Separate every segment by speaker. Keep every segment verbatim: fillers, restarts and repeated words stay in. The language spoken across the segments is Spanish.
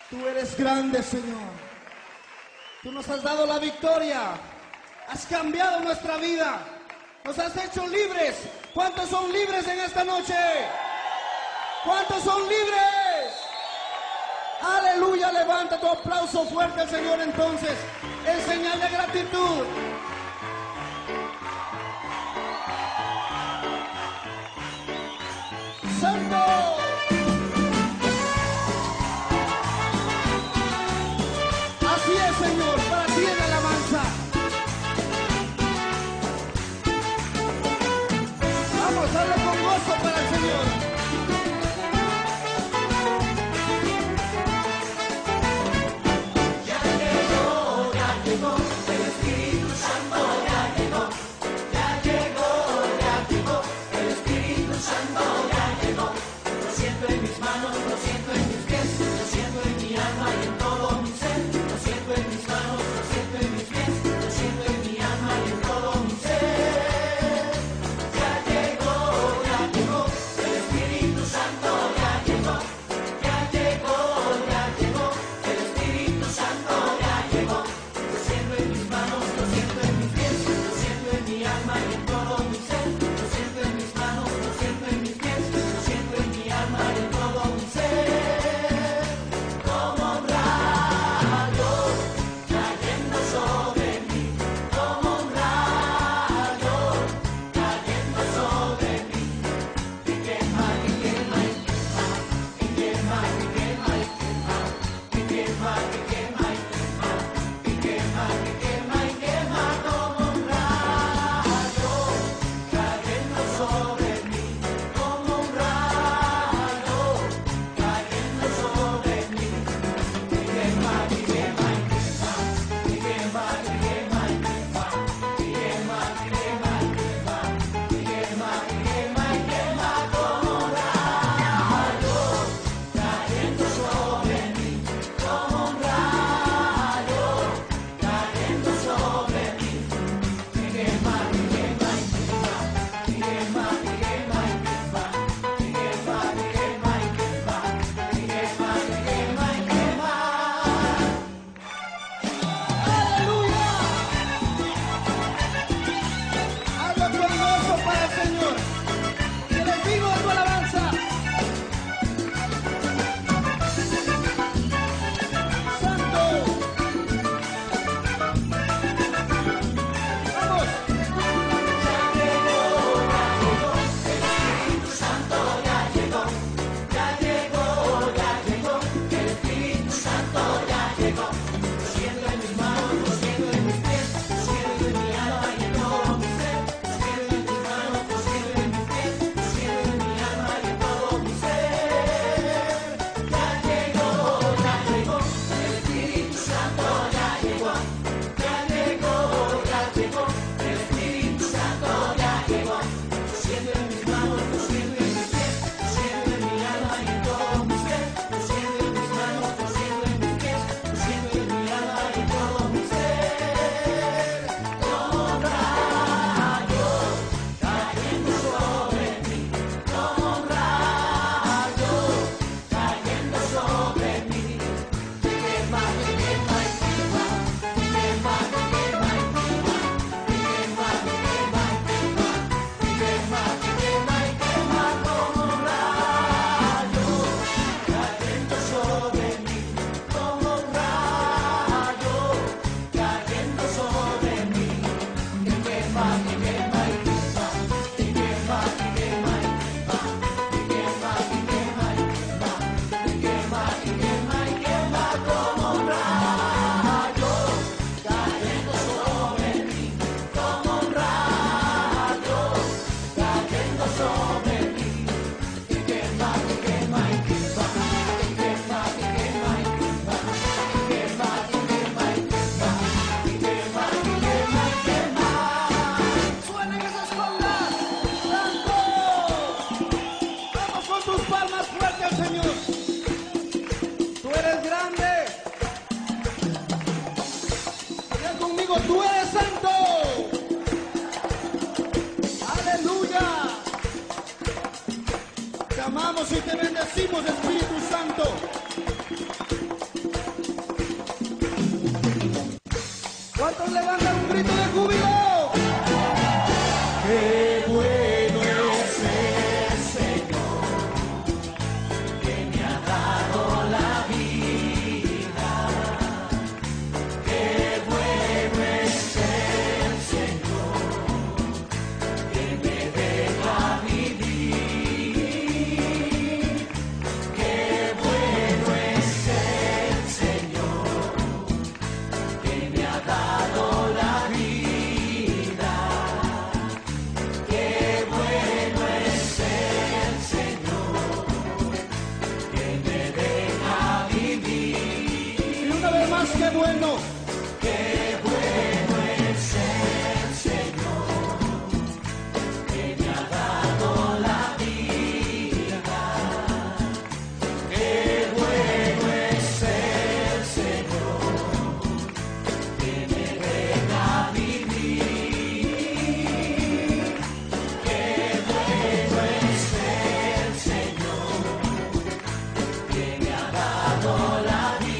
Speaker 1: Tú eres grande, Señor. Tú nos has dado la victoria. Has cambiado nuestra vida. Nos has hecho libres. ¿Cuántos son libres en esta noche? ¿Cuántos son libres? Aleluya, levanta tu aplauso fuerte al Señor entonces, en señal de gratitud. ¡Santo! Así es, Señor, para ti es la alabanza. Vamos, hazlo con gozo para el Señor. Tú eres santo. Aleluya. Te amamos y te bendecimos, Espíritu Santo. ¿Cuántos levantan un grito de júbilo? ¡Qué bueno es el Señor, que me ha dado la vida! ¡Qué bueno es el Señor, que me deja vivir! ¡Qué bueno es el Señor, que me ha dado la vida! ¡Qué bueno! ¡Qué bueno es el Señor, que me ha dado la vida! ¡Qué bueno es el Señor, que me deja vivir! ¡Qué bueno es el Señor, que me ha dado la vida!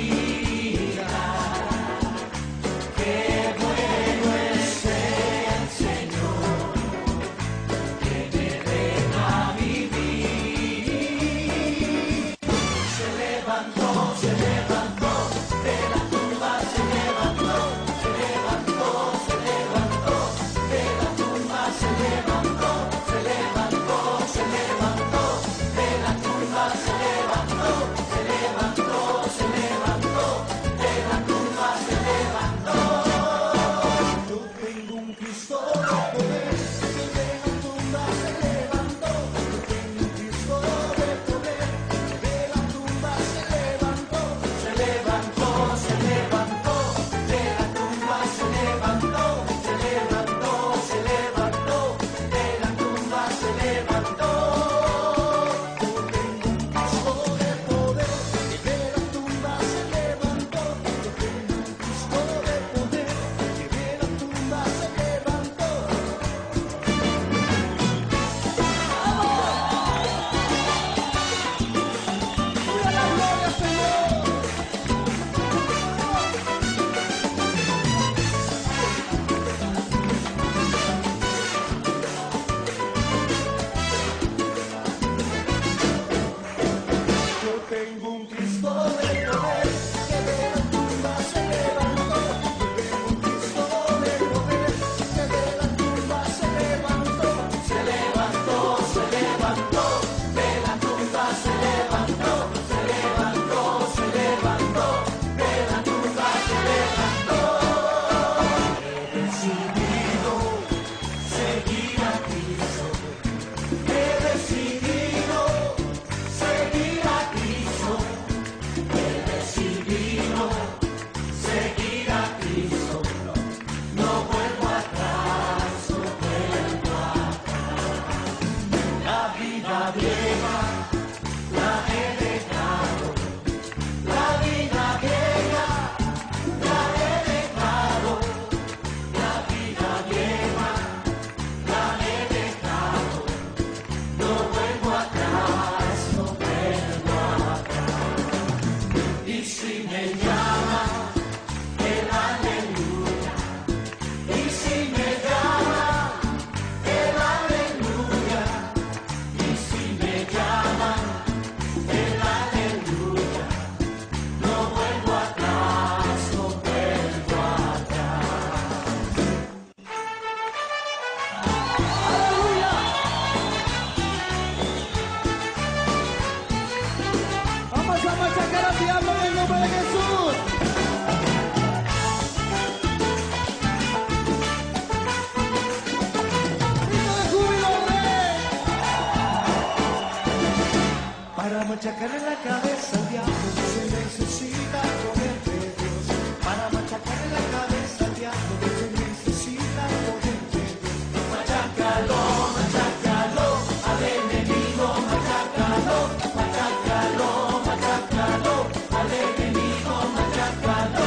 Speaker 2: machacarle la cabeza al diablo se necesita poder de Dios. Para machacarle la cabeza al diablo se necesita poder de Dios. Machácalo, machácalo al enemigo, machácalo, machácalo, machácalo al enemigo, machácalo.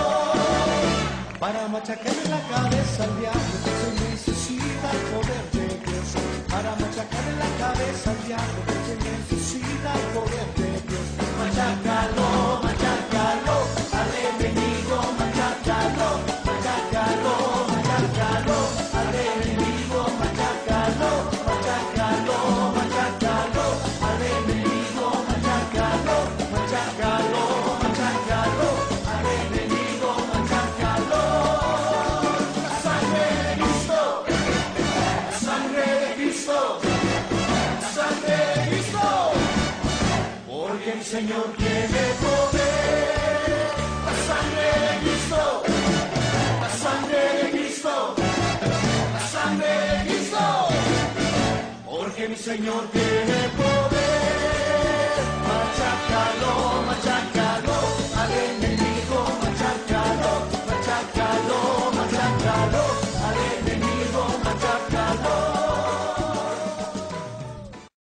Speaker 2: Para machacarle la cabeza al diablo se necesita el poder de Dios. Para machacarle la cabeza al diablo se necesita el poder de Dios. Machácalo, machácalo al enemigo, machácalo, machácalo. mi Señor tiene poder. La sangre de Cristo, la sangre de Cristo, la sangre de Cristo, porque mi Señor tiene